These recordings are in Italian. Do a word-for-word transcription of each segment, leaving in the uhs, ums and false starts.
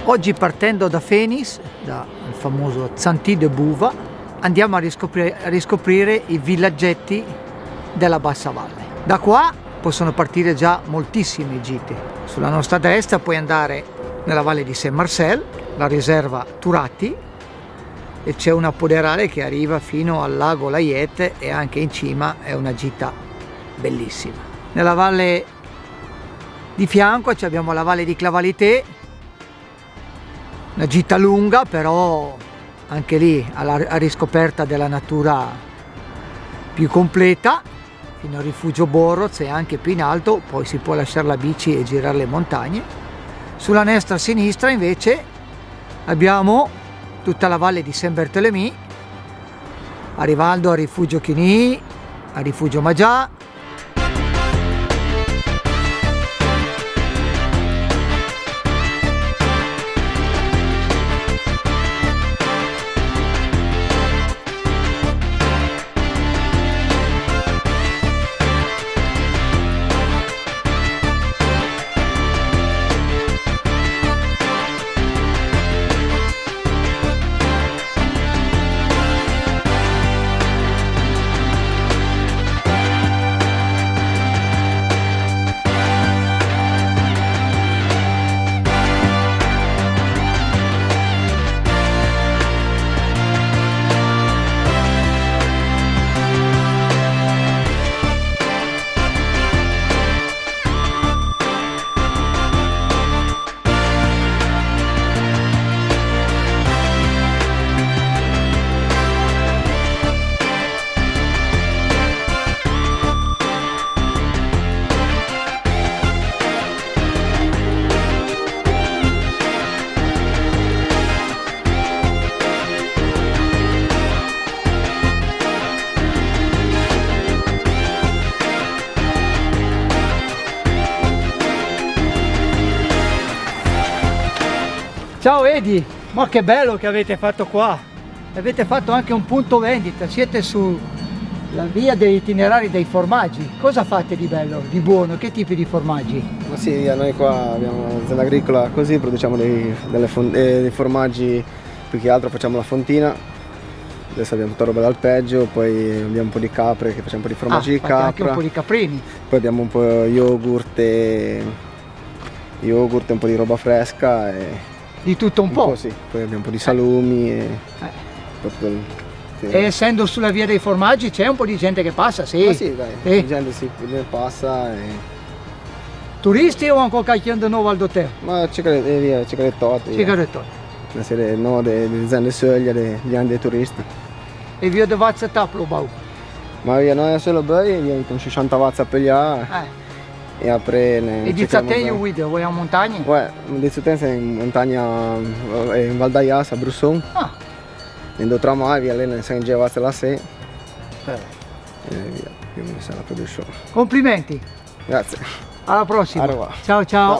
Oggi, partendo da Fenis, dal famoso Zanti de Buva, andiamo a riscoprire, a riscoprire i villaggetti della Bassa Valle. Da qua possono partire già moltissime gite. Sulla nostra destra puoi andare nella valle di Saint-Marcel, la riserva Turati, e c'è una poderale che arriva fino al lago Layette, e anche in cima è una gita bellissima. Nella valle di fianco abbiamo la valle di Clavalité, una gita lunga, però anche lì alla riscoperta della natura più completa, fino al rifugio Borroz e anche più in alto. Poi si può lasciare la bici e girare le montagne. Sulla nostra sinistra invece abbiamo tutta la valle di Saint-Barthélemy, arrivando al rifugio Chigny, al rifugio Majat. Ciao Edi, ma che bello che avete fatto qua! Avete fatto anche un punto vendita, siete sulla via degli itinerari dei formaggi. Cosa fate di bello, di buono? Che tipi di formaggi? Ma sì, noi qua abbiamo un'azienda agricola, così produciamo dei, delle eh, dei formaggi, più che altro facciamo la fontina. Adesso abbiamo tutta roba d'alpeggio, poi abbiamo un po' di capre, che facciamo un po' di formaggi ah, di capra. Anche un po' di caprini. Poi abbiamo un po' di yogurt e, yogurt e un po' di roba fresca. E di tutto un, un po'? po', sì. Poi abbiamo un po' di salumi. E, eh. tutto il, sì. E essendo sulla via dei formaggi c'è un po' di gente che passa, sì? Ma sì, dai, sì. La gente sì, passa. E... Turisti o ancora qualcuno di nuovo al dottore? Ma c'è che tot. C'è che tot. Una serie no, delle aziende soglia, degli anni dei turisti. E vi ho fatto taplo, bau? Ma via, noi solo bene, via con sessanta watt a pigliare. Eh. E après ne e di te io guido, vuoi in montagna? Ouais, di te sei in montagna in Val d'Ayas a Brusson. Ah. In due tre mai via lei sei in Gevazza la sei. Eh. E via, più mi sa la produzione. Complimenti. Grazie. Alla prossima. Ciao ciao. ciao.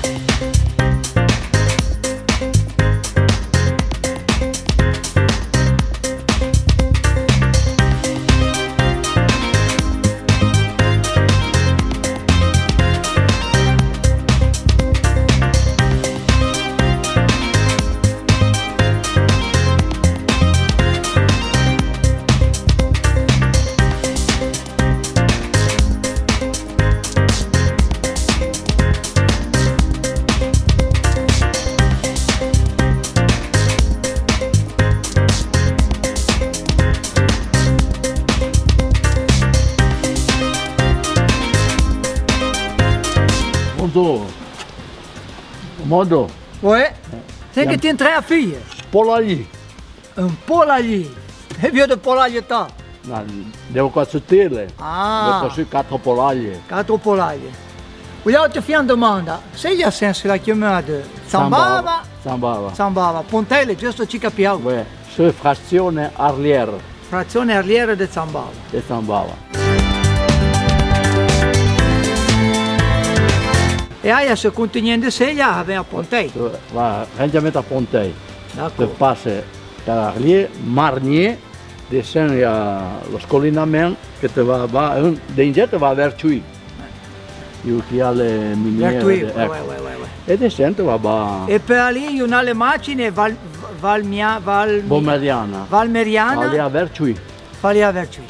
Modo. Ouais. C'est que tu es très affilié. Polalli. Un polalli. E via de polalli ta. No, devo cazzottire. Ah. Devo così quattro polaglie. Quattro polaglie. Vogliamo te fare una domanda. Se gli ha senso la chiamata Zambava. Zambava. Zambava. Pontelle, giusto ci capiamo. Ouais. Su frazione Arlier. Frazione Arlier de Zambava. De Zambava. E hai se continuando a seglia, aveva a Pontei. Va, rendiamo a Pontei. D'accord. Tu passi da Arlier, Marnier, descendi lo scollinamento che te va, va da in getto va verso qui. Io che ha le miniere. Verso qui, ecco. ouais, ouais, ouais, ouais. e descende va ba... E per lì un'altra macchina Val, Valmia, Val, Valmeriana. Valmeriana. Valia Verciui. Valia Verciui.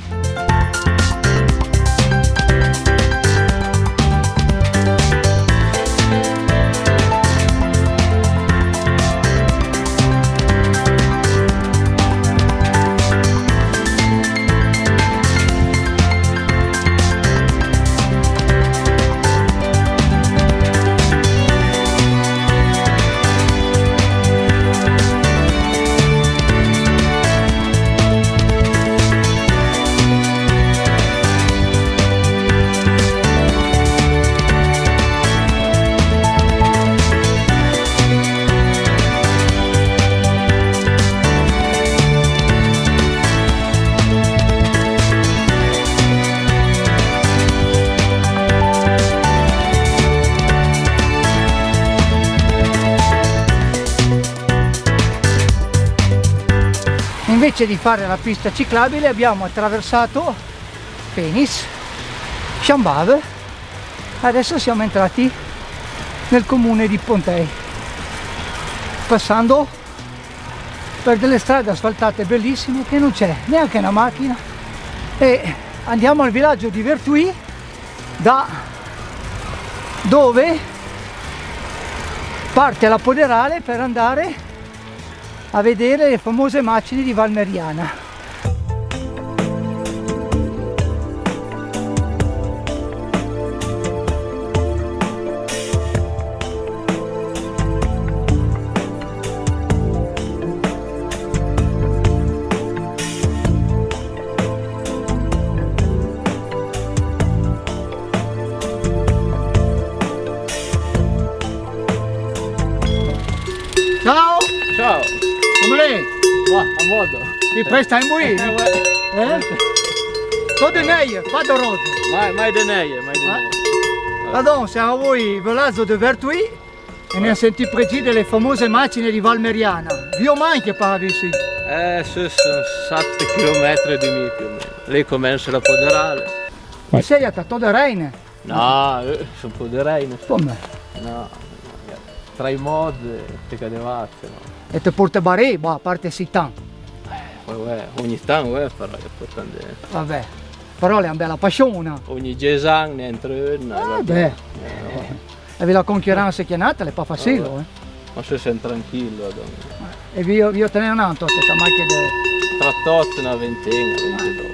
Invece di fare la pista ciclabile abbiamo attraversato Fénis, Chambave, adesso siamo entrati nel comune di Pontei, passando per delle strade asfaltate bellissime che non c'è neanche una macchina, e andiamo al villaggio di Vertui, da dove parte la Poderale per andare a vedere le famose macine di Valmeriana. Ciao! Ciao! Come lei? Va, a modo. Ti presta in buio? Eh? Tot de neie, pas de rose. Mai, mai de neie, mai de neie. Pardon, siamo voi, villaggio di Vertui, e ne sentito parler delle famose macine di Valmeriana. Io manco per ici. Eh, su sono sette chilometri di mille più o meno. Lì comincia la Poderale. Ma sei a Tatto de Reine? No, eh, sono Podereine. Come? No, tra i mod ti cadevate, no. E ti porta barè, boh, a parte Sitan. Poi uè, ogni tanto uè, però è importante. Vabbè, però è una bella passione. Ogni dieci anni entra una. Eh beh, e vi la concorrenza che è nata, è pas facile. Eh. Ma se sei tranquillo, donna. E vi, vi ottenere un altro, questa macchina di... Trattozzi una ventina, ventidue.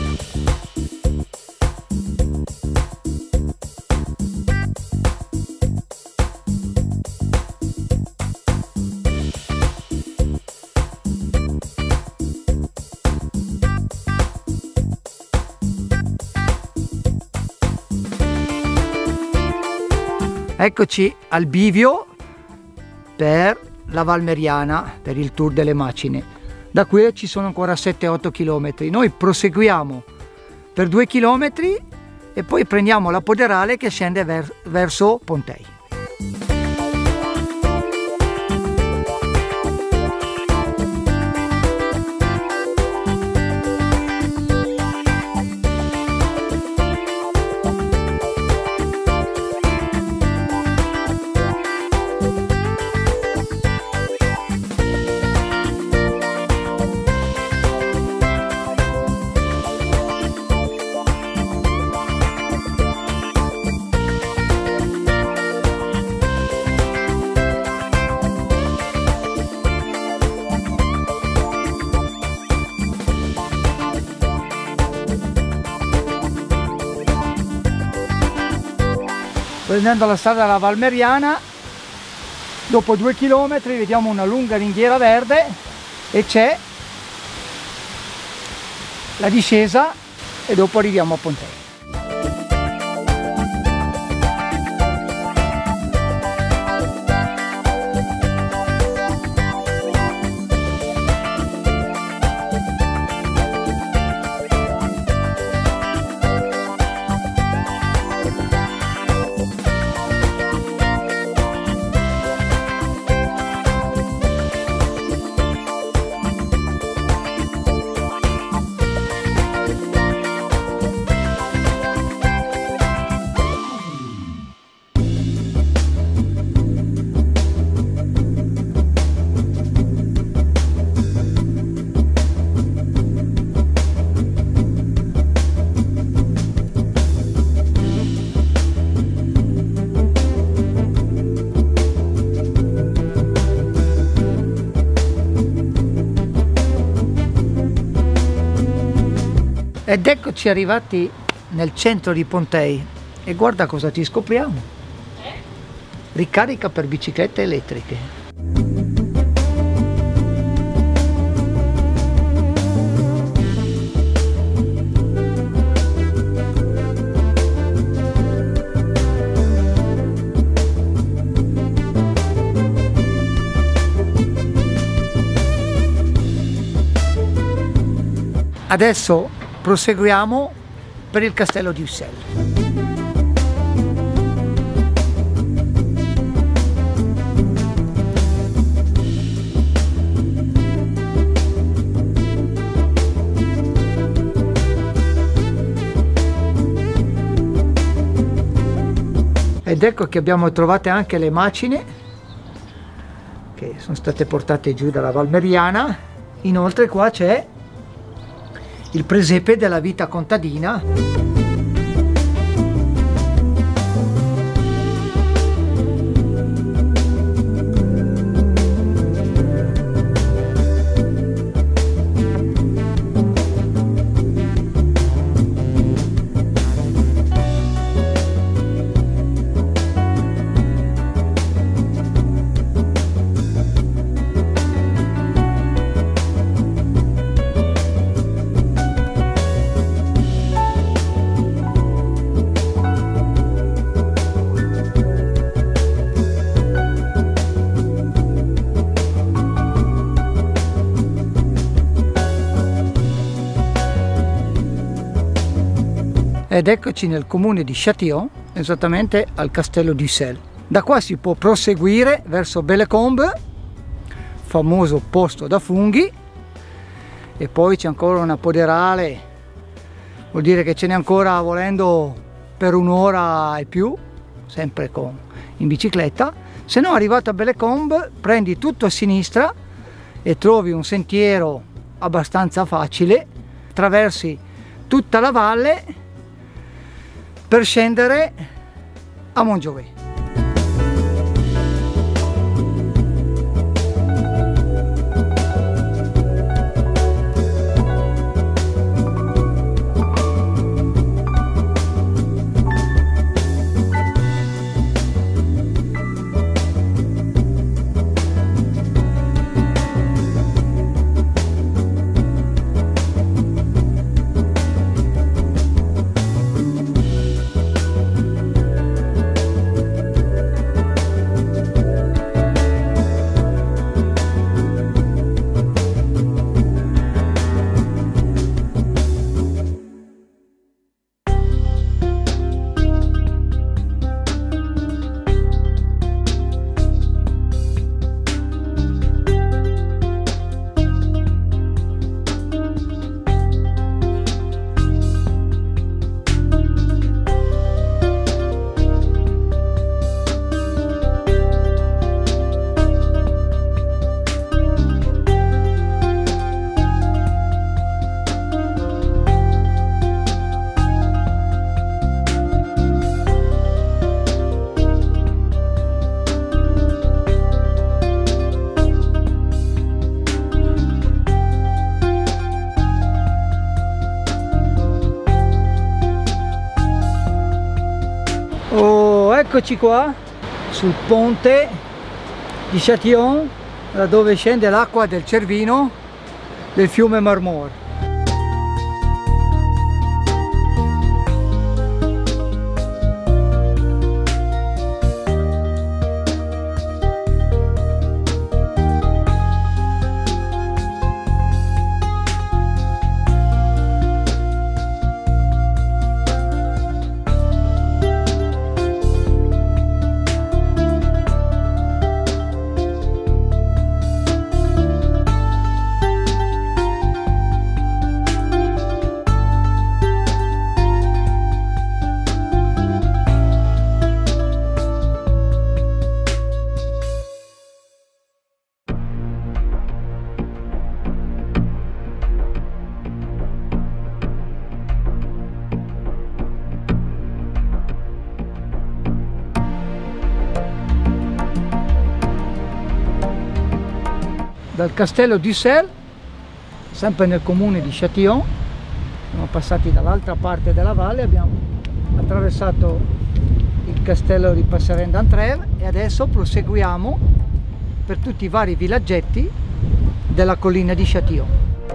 Eccoci al bivio per la Valmeriana, per il tour delle macine. Da qui ci sono ancora sette otto chilometri. Noi proseguiamo per due chilometri e poi prendiamo la Poderale che scende ver verso Pontei. Prendendo la strada della Valmeriana, dopo due chilometri vediamo una lunga ringhiera verde e c'è la discesa e dopo arriviamo a Pontei. Ed eccoci arrivati nel centro di Pontei e guarda cosa ti scopriamo. Ricarica per biciclette elettriche. Adesso proseguiamo per il castello di Ussel. Ed ecco che abbiamo trovato anche le macine che sono state portate giù dalla Valmeriana. Inoltre qua c'è il presepe della vita contadina. Ed eccoci nel comune di Châtillon, esattamente al castello di Ussel. Da qua si può proseguire verso Bellecombe, famoso posto da funghi, e poi c'è ancora una poderale, vuol dire che ce n'è ancora volendo per un'ora e più, sempre con, in bicicletta. Se no, arrivato a Bellecombe, prendi tutto a sinistra e trovi un sentiero abbastanza facile, attraversi tutta la valle per scendere a Montjoie. Oh, eccoci qua sul ponte di Châtillon, da dove scende l'acqua del Cervino del fiume Marmore. Dal castello di Ussel, sempre nel comune di Châtillon, Siamo passati dall'altra parte della valle, abbiamo attraversato il castello di Passerend-d'Entrèves e adesso proseguiamo per tutti i vari villaggetti della collina di Châtillon.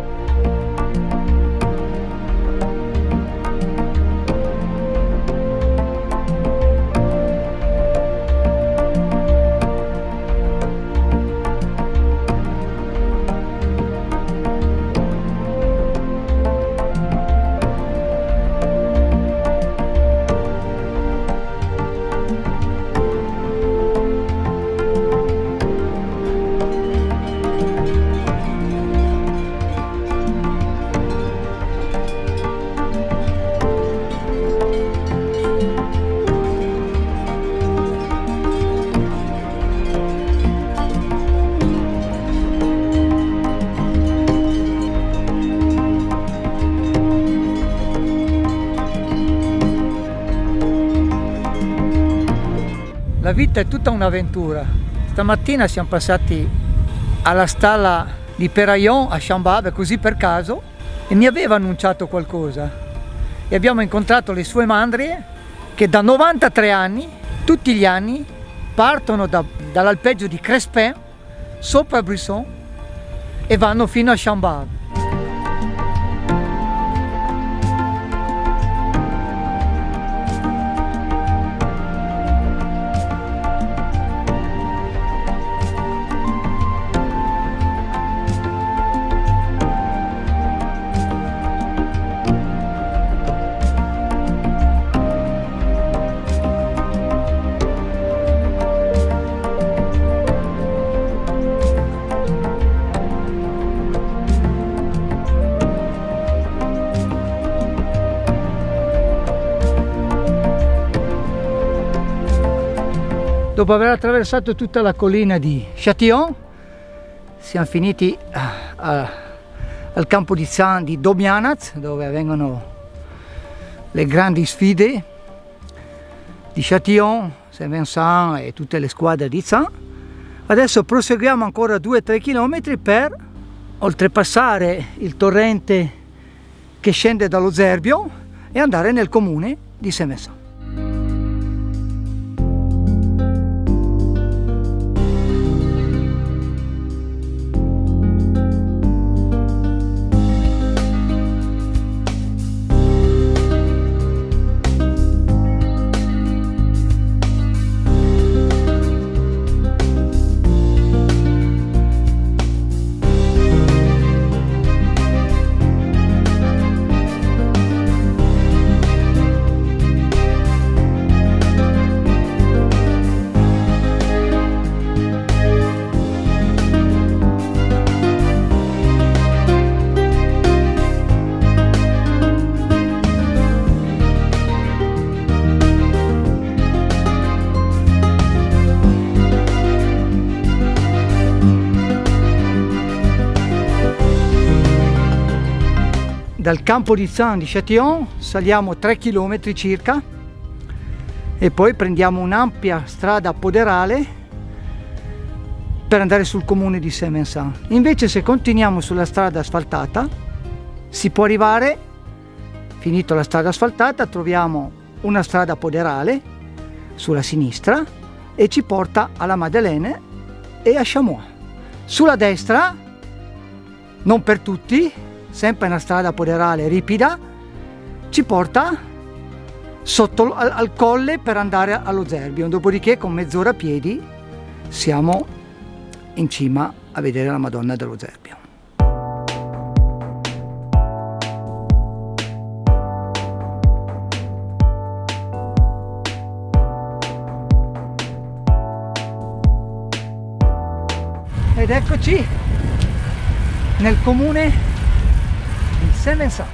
La vita è tutta un'avventura. Stamattina siamo passati alla stalla di Péraillon a Chambave, così per caso, e mi aveva annunciato qualcosa. E abbiamo incontrato le sue mandrie che da novantatré anni, tutti gli anni, partono da, dall'alpeggio di Crespin, sopra Brisson, e vanno fino a Chambave. Dopo aver attraversato tutta la collina di Châtillon, siamo finiti a, a, al campo di Zan di Domianaz, dove avvengono le grandi sfide di Châtillon, Saint-Vincent e tutte le squadre di Zan. Adesso proseguiamo ancora due tre chilometri per oltrepassare il torrente che scende dallo Zerbio e andare nel comune di Saint-Vincent. Dal campo di Zan di Châtillon saliamo tre chilometri circa e poi prendiamo un'ampia strada poderale per andare sul comune di Saint-Vincent. Invece, se continuiamo sulla strada asfaltata, si può arrivare, finito la strada asfaltata, troviamo una strada poderale sulla sinistra e ci porta alla Madeleine e a Chamois. Sulla destra, non per tutti, sempre una strada poderale ripida, ci porta sotto al, al colle per andare allo Zerbio, dopodiché con mezz'ora a piedi siamo in cima a vedere la Madonna dello Zerbio. Ed eccoci nel comune Saint-Vincent.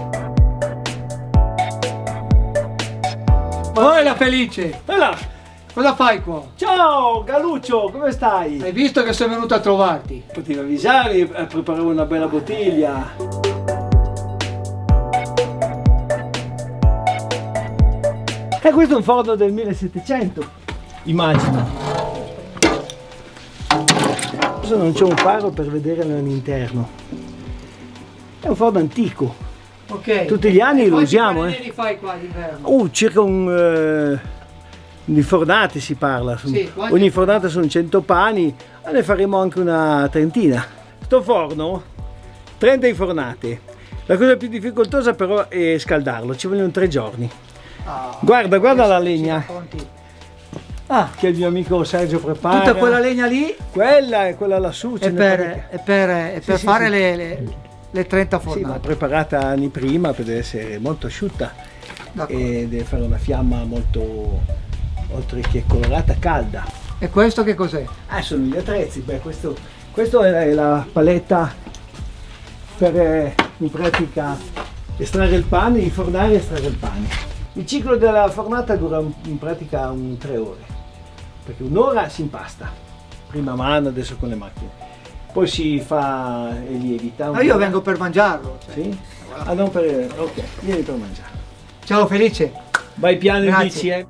Poi la felice! Voilà. Cosa fai qua? Ciao Galuccio, come stai? Hai visto che sono venuto a trovarti? Potevi avvisare, eh, preparare una bella bottiglia. E questo è un forno del millesettecento, immagino. Adesso non c'è un faro per vedere all'interno. È un forno antico. Ok. Tutti gli anni E lo quanti usiamo, eh. panelli fai qua d'inverno? Uh, circa un... Eh, di fornate si parla. Sì, quanti- Ogni fornata sono cento pani, e ne faremo anche una trentina. Sto forno, trenta infornate. La cosa più difficoltosa però è scaldarlo, ci vogliono tre giorni. Ah, Guarda, guarda la ci legna racconti. Ah, che il mio amico Sergio prepara. tutta quella legna lì Quella e quella lassù. ce è n'è per, parecchia. è per, è Sì, per sì, fare sì. Le, le, le trenta Sì, ma fornate. preparata anni prima per essere molto asciutta D'accordo. e deve fare una fiamma molto, oltre che colorata, calda. E questo che cos'è? Ah, sono gli attrezzi. Beh, questo, questo è la paletta per eh, in pratica estrarre il pane, infornare e estrarre il pane. Il ciclo della fornata dura in pratica un tre ore, perché un'ora si impasta, prima a mano, adesso con le macchine. Poi si fa e lievita. Ma io vengo per mangiarlo. cioè. Sì? Ah, non per... ok, vieni per mangiare. Ciao Felice. Vai piano in Grazie. bici, eh.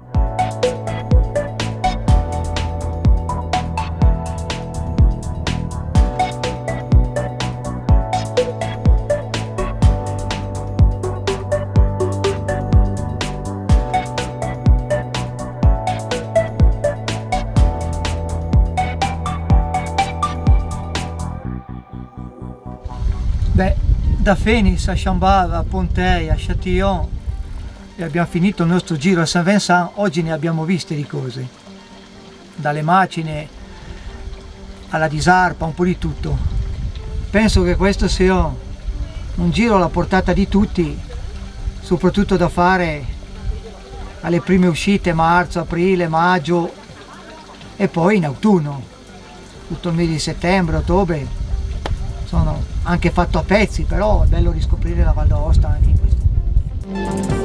Beh, da Phoenix a Chambord, a Pontei, a Châtillon e abbiamo finito il nostro giro a Saint-Vincent. Oggi ne abbiamo viste di cose, dalle macine alla disarpa, un po' di tutto. Penso che questo sia un giro alla portata di tutti, soprattutto da fare alle prime uscite, marzo, aprile, maggio e poi in autunno, tutto il mese di settembre, ottobre. Sono anche fatto a pezzi, però è bello riscoprire la Val d'Aosta anche in questo.